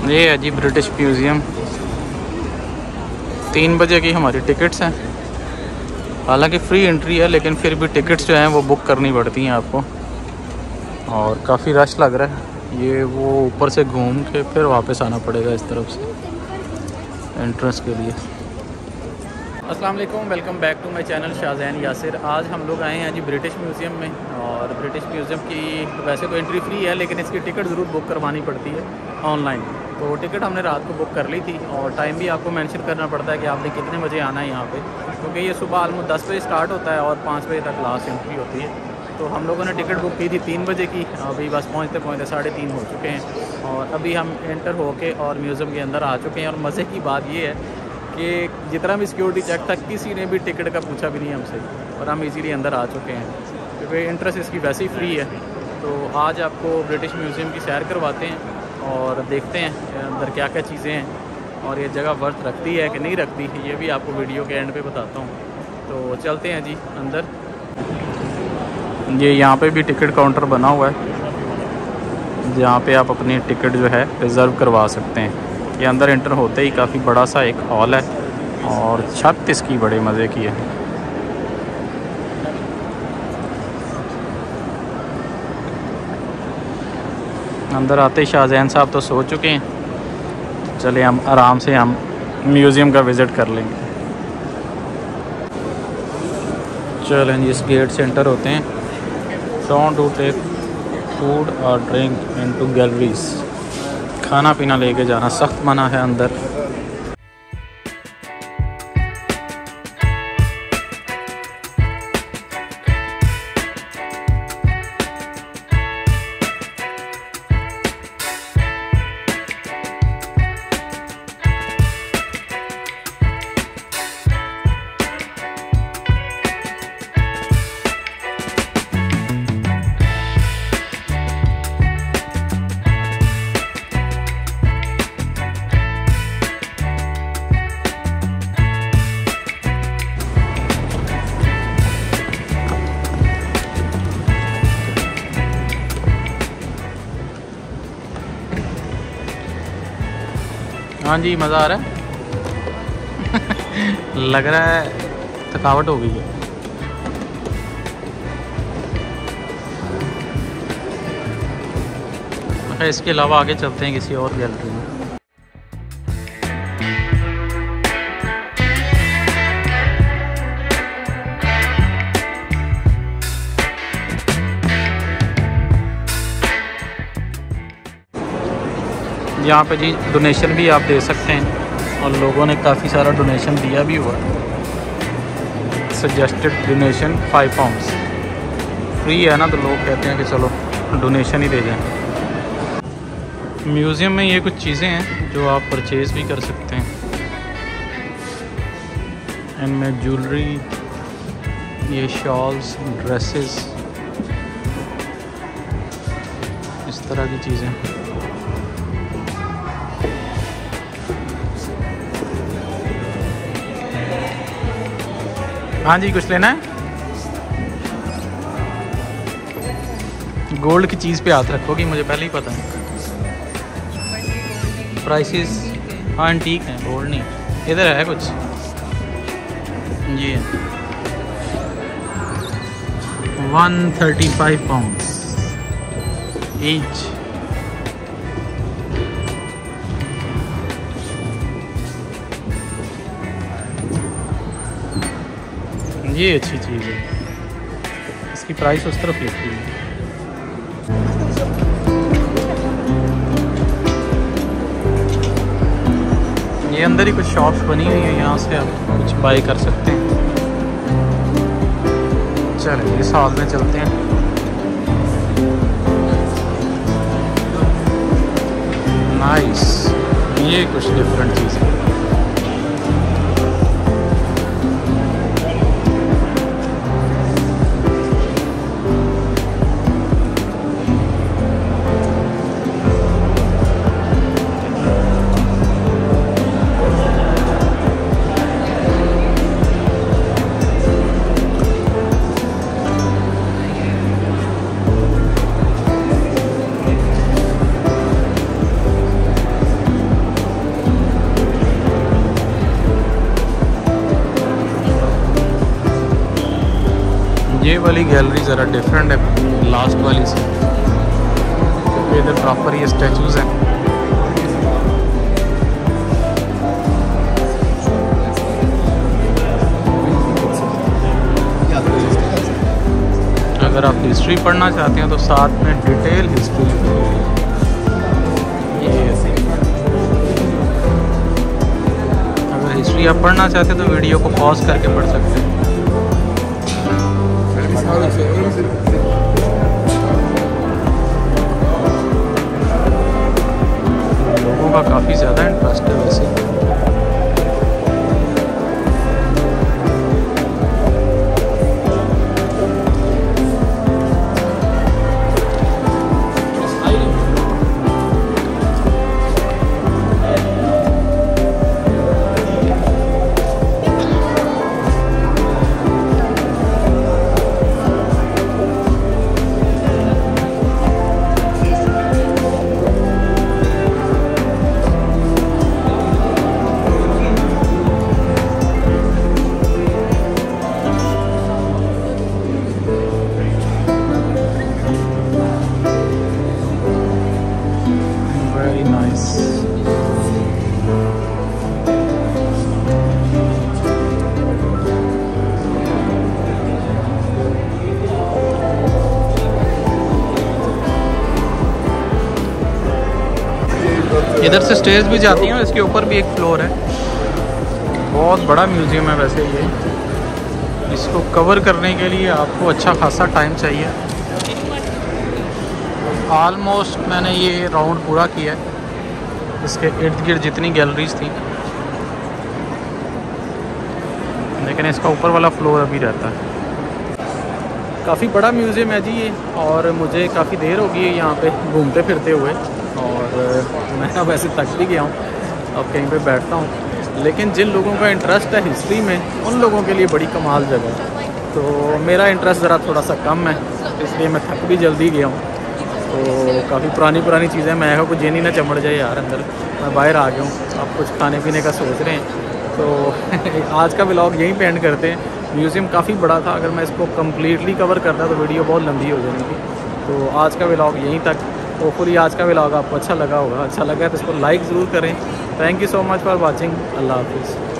ये है जी British museum. 3 बजे की हमारी टिकट्स हैं। हालांकि फ्री एंट्री है, लेकिन फिर भी टिकट्स जो हैं वो बुक करनी पड़ती हैं आपको। और काफ़ी रश लग रहा है। ये वो ऊपर से घूम के फिर वापस आना पड़ेगा इस तरफ से एंट्रेंस के लिए। अस्सलाम वालेकुम, welcome back to my channel Shahzain Yasir. आज हम लोग आए हैं जी ब्रिटिश म्यूज़ियम में। और ब्रिटिश म्यूज़ियम की वैसे तो एंट्री फ्री है, लेकिन इसकी टिकट ज़रूर बुक करवानी पड़ती है ऑनलाइन। तो टिकट हमने रात को बुक कर ली थी और टाइम भी आपको मेंशन करना पड़ता है कि आपने कितने बजे आना है यहाँ पे, क्योंकि ये सुबह ऑलमोस्ट 10 बजे स्टार्ट होता है और 5 बजे तक लास्ट एंट्री होती है। तो हम लोगों ने टिकट बुक की थी 3 बजे की। अभी बस पहुँचते 3:30 हो चुके हैं और अभी हम एंटर होके और म्यूज़ियम के अंदर आ चुके हैं। और मज़े की बात ये है कि जितना भी सिक्योरिटी चेक था, किसी ने भी टिकट का पूछा भी नहीं हमसे और हम इजीली अंदर आ चुके हैं, क्योंकि एंट्रेंस इसकी वैसे ही फ्री है। तो आज आपको ब्रिटिश म्यूज़ियम की सैर करवाते हैं और देखते हैं अंदर क्या क्या चीज़ें हैं और ये जगह वर्थ रखती है कि नहीं रखती, ये भी आपको वीडियो के एंड पे बताता हूँ। तो चलते हैं जी अंदर। ये यहाँ पे भी टिकट काउंटर बना हुआ है, जहाँ पे आप अपनी टिकट जो है रिज़र्व करवा सकते हैं। ये अंदर एंटर होते ही काफ़ी बड़ा सा एक हॉल है और छत इसकी बड़े मज़े की है। अंदर आते ही शाहजहान साहब तो सो चुके हैं। चले हम आराम से हम म्यूज़ियम का विज़िट कर लेंगे। चलें जी, इस गेट से एंटर होते हैं। डोंट डू टेक फूड और ड्रिंक इनटू गैलरीज। खाना पीना लेके जाना सख्त मना है अंदर। हाँ जी, मज़ा आ रहा है। लग रहा है थकावट हो गई है। अच्छा, इसके अलावा आगे चलते हैं किसी और गैलरी में। यहाँ पे जी डोनेशन भी आप दे सकते हैं और लोगों ने काफ़ी सारा डोनेशन दिया भी हुआ है। Suggested donation 5 pounds. फ्री है ना, तो लोग कहते हैं कि चलो डोनेशन ही दे जाएं। म्यूज़ियम में ये कुछ चीज़ें हैं जो आप परचेज़ भी कर सकते हैं। इनमें ज्वेलरी, ये शॉल्स, ड्रेसेस, इस तरह की चीज़ें। हाँ जी, कुछ लेना है? गोल्ड की चीज़ पे हाथ रखोगी, मुझे पहले ही पता है। प्राइसेस हाँ ठीक है, गोल्ड नहीं। इधर है कुछ ये 135 पाउंड्स ईच। ये अच्छी चीज़ है, इसकी प्राइस उस तरफ लिखी है। ये अंदर ही कुछ शॉप्स बनी हुई है, यहाँ से आप कुछ बाई कर सकते हैं। चलिए इस हॉल में चलते हैं। नाइस, ये कुछ डिफरेंट चीज़ है। वाली गैलरी ज़रा डिफरेंट है लास्ट वाली से, क्योंकि इधर प्रॉपर ये स्टैचूज़ हैं। अगर आप हिस्ट्री पढ़ना चाहते हैं तो साथ में डिटेल हिस्ट्री, अगर हिस्ट्री आप पढ़ना चाहते हैं तो वीडियो को पॉज करके पढ़ सकते हैं। लोगों का काफ़ी ज़्यादा इंटरेस्ट है वैसे। इधर से स्टेज भी जाती हैं और इसके ऊपर भी एक फ्लोर है। बहुत बड़ा म्यूज़ियम है वैसे ये। इसको कवर करने के लिए आपको अच्छा खासा टाइम चाहिए। ऑलमोस्ट मैंने ये राउंड पूरा किया है। इसके इर्द गिर्द जितनी गैलरीज थी, लेकिन इसका ऊपर वाला फ्लोर अभी रहता है। काफ़ी बड़ा म्यूज़ियम है जी ये, और मुझे काफ़ी देर हो गई है यहाँ पे घूमते फिरते हुए, और मैं अब ऐसे थक भी गया हूँ। अब कहीं पे बैठता हूँ, लेकिन जिन लोगों का इंटरेस्ट है हिस्ट्री में, उन लोगों के लिए बड़ी कमाल जगह है। तो मेरा इंटरेस्ट ज़रा थोड़ा सा कम है, इसलिए मैं थक भी जल्दी गया हूँ। तो काफ़ी पुरानी चीज़ें, मैं कुछ जेनी ना चमड़ जाए यार अंदर। मैं बाहर आ गया हूँ, अब कुछ खाने पीने का सोच रहे हैं। तो आज का व्लॉग यहीं पे एंड करते हैं। म्यूज़ियम काफ़ी बड़ा था, अगर मैं इसको कम्प्लीटली कवर करता तो वीडियो बहुत लंबी हो जानी थी। तो आज का व्लॉग यहीं तक। होपफुली आज का व्लॉग आपको अच्छा लगा होगा। अच्छा लगा तो इसको लाइक ज़रूर करें। Thank you so much for watching. अल्लाह हाफिज़।